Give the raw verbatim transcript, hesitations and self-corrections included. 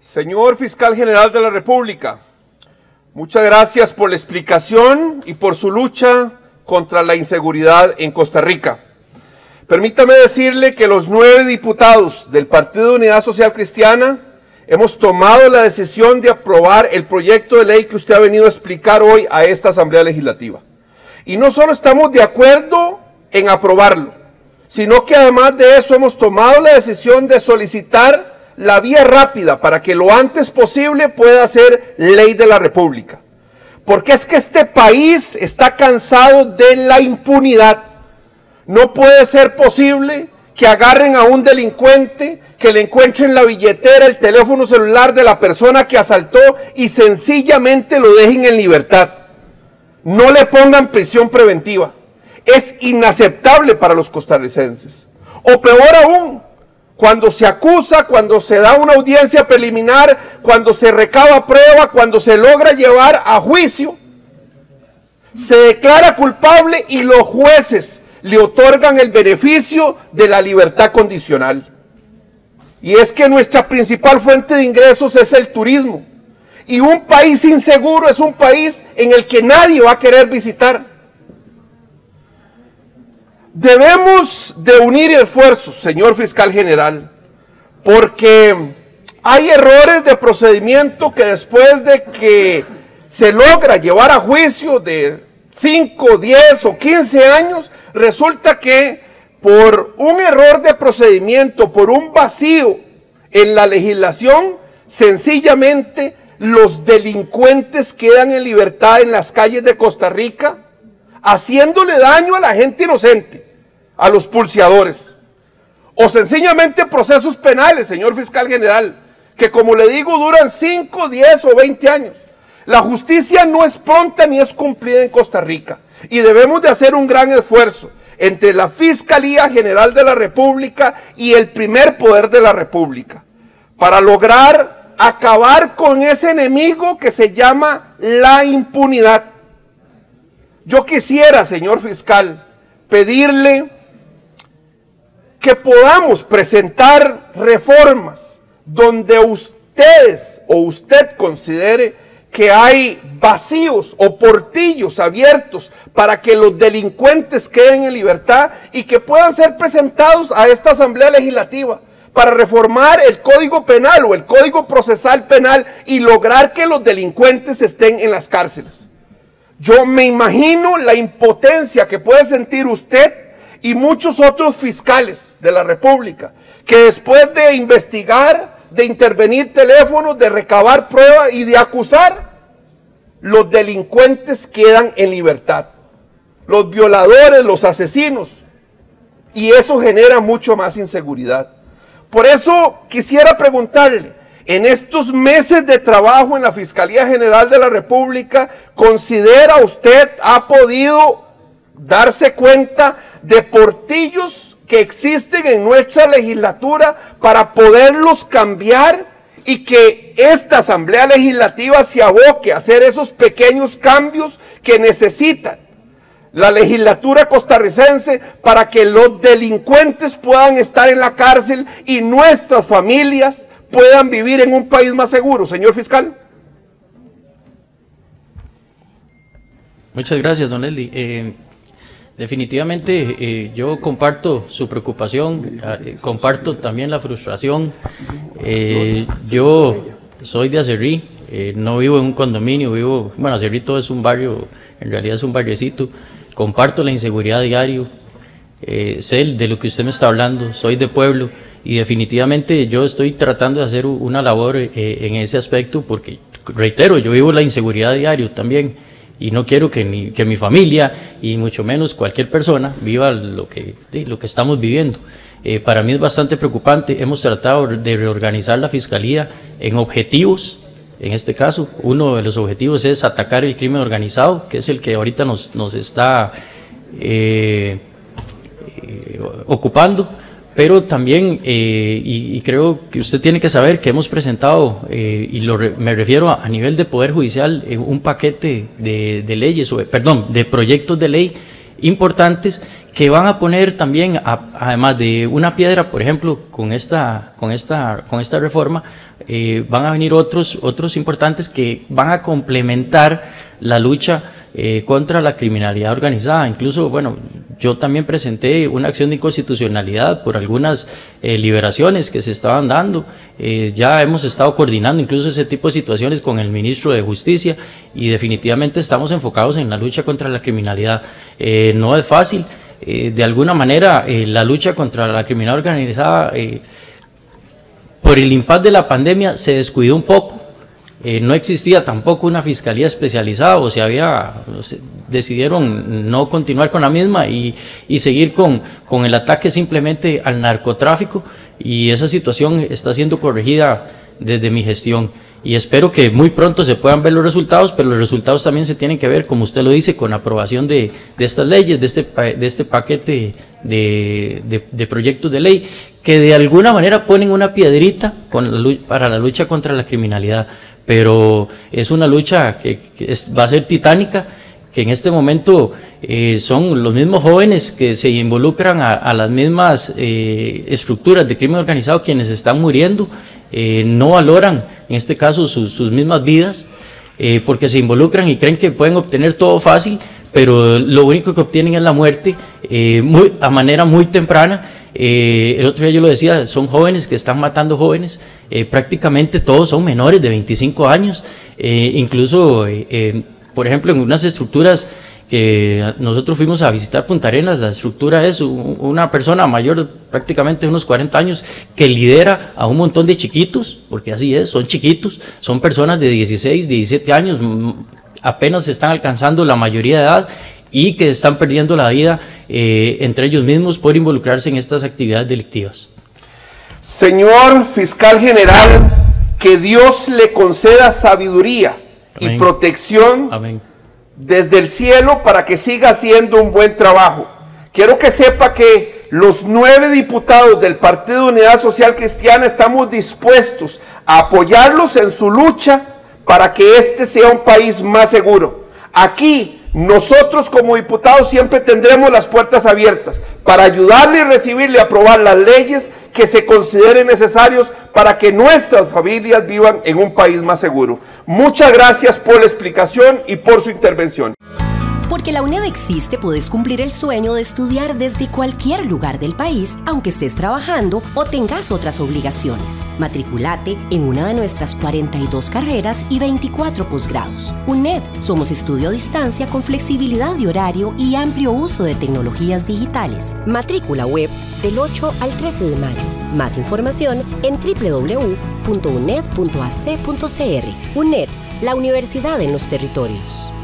Señor Fiscal General de la República, muchas gracias por la explicación y por su lucha contra la inseguridad en Costa Rica. Permítame decirle que los nueve diputados del Partido de Unidad Social Cristiana hemos tomado la decisión de aprobar el proyecto de ley que usted ha venido a explicar hoy a esta Asamblea Legislativa. Y no solo estamos de acuerdo en aprobarlo, sino que además de eso hemos tomado la decisión de solicitar la vía rápida para que lo antes posible pueda ser ley de la República. Porque es que este país está cansado de la impunidad. No puede ser posible que agarren a un delincuente, que le encuentren la billetera, el teléfono celular de la persona que asaltó y sencillamente lo dejen en libertad. No le pongan prisión preventiva. Es inaceptable para los costarricenses. O peor aún, cuando se acusa, cuando se da una audiencia preliminar, cuando se recaba prueba, cuando se logra llevar a juicio, se declara culpable y los jueces le otorgan el beneficio de la libertad condicional. Y es que nuestra principal fuente de ingresos es el turismo. Y un país inseguro es un país en el que nadie va a querer visitar. Debemos de unir esfuerzos, señor Fiscal General, porque hay errores de procedimiento que después de que se logra llevar a juicio de cinco, diez o quince años, resulta que por un error de procedimiento, por un vacío en la legislación, sencillamente los delincuentes quedan en libertad en las calles de Costa Rica, haciéndole daño a la gente inocente, a los pulseadores. O sencillamente procesos penales, señor Fiscal General, que como le digo duran cinco, diez o veinte años. La justicia no es pronta ni es cumplida en Costa Rica. Y debemos de hacer un gran esfuerzo entre la Fiscalía General de la República y el primer poder de la República para lograr acabar con ese enemigo que se llama la impunidad. Yo quisiera, señor fiscal, pedirle que podamos presentar reformas donde ustedes o usted considere que hay vacíos o portillos abiertos para que los delincuentes queden en libertad y que puedan ser presentados a esta Asamblea Legislativa para reformar el Código Penal o el Código Procesal Penal y lograr que los delincuentes estén en las cárceles. Yo me imagino la impotencia que puede sentir usted y muchos otros fiscales de la República, que después de investigar, de intervenir teléfonos, de recabar pruebas y de acusar, los delincuentes quedan en libertad. Los violadores, los asesinos. Y eso genera mucho más inseguridad. Por eso quisiera preguntarle, en estos meses de trabajo en la Fiscalía General de la República, ¿considera usted, ha podido darse cuenta de portillos que existen en nuestra legislatura para poderlos cambiar y que esta Asamblea Legislativa se aboque a hacer esos pequeños cambios que necesitan la legislatura costarricense para que los delincuentes puedan estar en la cárcel y nuestras familias puedan vivir en un país más seguro, señor fiscal? Muchas gracias, don Leslie. Eh, definitivamente eh, yo comparto su preocupación, eh, comparto también la frustración. Eh, yo soy de Acerrí, eh, no vivo en un condominio, vivo, bueno, Acerrí todo es un barrio, en realidad es un barriecito. Comparto la inseguridad diario, eh, sé de lo que usted me está hablando, soy de pueblo y definitivamente yo estoy tratando de hacer una labor eh, en ese aspecto porque, reitero, yo vivo la inseguridad diario también y no quiero que, ni, que mi familia y mucho menos cualquier persona viva lo que, lo que estamos viviendo. Eh, para mí es bastante preocupante, hemos tratado de reorganizar la Fiscalía en objetivos. En este caso, uno de los objetivos es atacar el crimen organizado, que es el que ahorita nos, nos está eh, eh, ocupando, pero también, eh, y, y creo que usted tiene que saber que hemos presentado, eh, y lo re, me refiero a, a nivel de Poder Judicial, eh, un paquete de, de leyes, o, perdón, de proyectos de ley importantes que van a poner también, a, además de una piedra, por ejemplo, con esta, con esta, con esta reforma, eh, van a venir otros, otros importantes que van a complementar la lucha eh, contra la criminalidad organizada. Incluso, bueno, yo también presenté una acción de inconstitucionalidad por algunas eh, liberaciones que se estaban dando. Eh, ya hemos estado coordinando incluso ese tipo de situaciones con el ministro de Justicia y definitivamente estamos enfocados en la lucha contra la criminalidad. Eh, no es fácil. Eh, de alguna manera, eh, la lucha contra la criminalidad organizada, eh, por el impacto de la pandemia, se descuidó un poco. Eh, no existía tampoco una fiscalía especializada, o se había, se decidieron no continuar con la misma y, y seguir con, con el ataque simplemente al narcotráfico, y esa situación está siendo corregida desde mi gestión. Y espero que muy pronto se puedan ver los resultados, pero los resultados también se tienen que ver, como usted lo dice, con la aprobación de, de estas leyes, de este, de este paquete de, de, de proyectos de ley, que de alguna manera ponen una piedrita con la, para la lucha contra la criminalidad. Pero es una lucha que, que es, va a ser titánica, que en este momento eh, son los mismos jóvenes que se involucran a, a las mismas eh, estructuras de crimen organizado quienes están muriendo. Eh, no valoran, en este caso, sus, sus mismas vidas, eh, porque se involucran y creen que pueden obtener todo fácil, pero lo único que obtienen es la muerte eh, muy, a manera muy temprana. Eh, el otro día yo lo decía, son jóvenes que están matando jóvenes, eh, prácticamente todos son menores de veinticinco años, eh, incluso, eh, eh, por ejemplo, en unas estructuras que nosotros fuimos a visitar Punta Arenas, la estructura es una persona mayor, prácticamente unos cuarenta años, que lidera a un montón de chiquitos, porque así es, son chiquitos, son personas de dieciséis, diecisiete años, apenas están alcanzando la mayoría de edad y que están perdiendo la vida eh, entre ellos mismos por involucrarse en estas actividades delictivas. Señor Fiscal General, que Dios le conceda sabiduría Amén. Y protección Amén. Desde el cielo para que siga haciendo un buen trabajo. Quiero que sepa que los nueve diputados del Partido de Unidad Social Cristiana estamos dispuestos a apoyarlos en su lucha para que este sea un país más seguro. Aquí, nosotros como diputados siempre tendremos las puertas abiertas para ayudarle y recibirle y aprobar las leyes que se consideren necesarios para que nuestras familias vivan en un país más seguro. Muchas gracias por la explicación y por su intervención. Porque la UNED existe, puedes cumplir el sueño de estudiar desde cualquier lugar del país, aunque estés trabajando o tengas otras obligaciones. Matriculate en una de nuestras cuarenta y dos carreras y veinticuatro posgrados. UNED, somos estudio a distancia con flexibilidad de horario y amplio uso de tecnologías digitales. Matrícula web del ocho al trece de mayo. Más información en doble u doble u doble u punto uned punto a c punto c r. UNED, la universidad en los territorios.